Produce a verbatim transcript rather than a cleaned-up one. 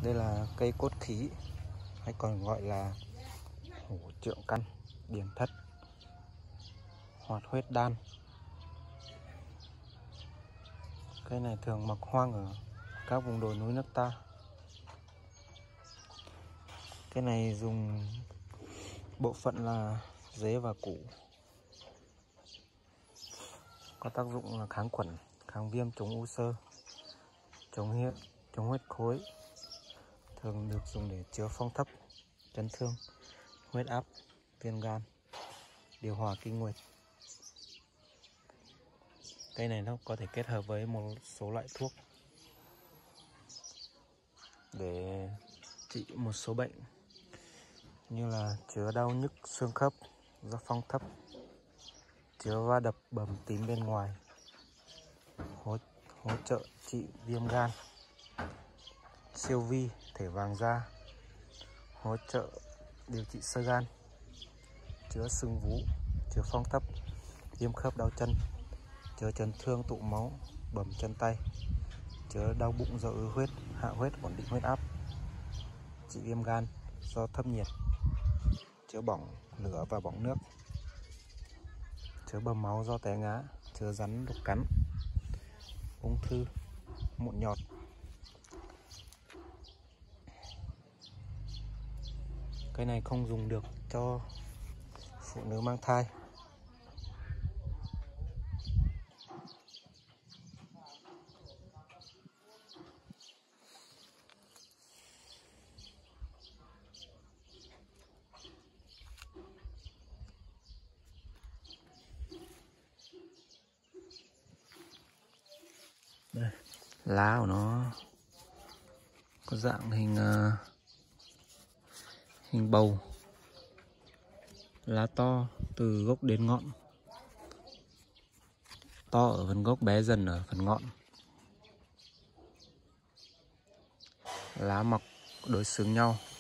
Đây là cây cốt khí hay còn gọi là hổ trượng căn, điển thất, hoạt huyết đan. Cây này thường mọc hoang ở các vùng đồi núi nước ta. Cây này dùng bộ phận là rễ và củ, có tác dụng là kháng khuẩn, kháng viêm, chống u xơ, chống huyết, chống huyết khối, thường được dùng để chữa phong thấp, chấn thương, huyết áp, viêm gan, điều hòa kinh nguyệt. Cây này nó có thể kết hợp với một số loại thuốc để trị một số bệnh như là chữa đau nhức xương khớp do phong thấp, chữa va đập bầm tím bên ngoài, hỗ, hỗ trợ trị viêm gan, siêu vi, thể vàng da, hỗ trợ điều trị xơ gan, chữa sưng vú, chữa phong thấp, viêm khớp đau chân, chữa chấn thương tụ máu, bầm chân tay, chữa đau bụng do ứ huyết, hạ huyết, ổn định huyết áp, trị viêm gan do thấp nhiệt, chữa bỏng lửa và bỏng nước, chữa bầm máu do té ngã, chữa rắn độc cắn, ung thư, mụn nhọt. Cây này không dùng được cho phụ nữ mang thai. Đây, lá của nó có dạng hình uh, hình bầu, lá to từ gốc đến ngọn, to ở phần gốc, bé dần ở phần ngọn. Lá mọc đối xứng nhau,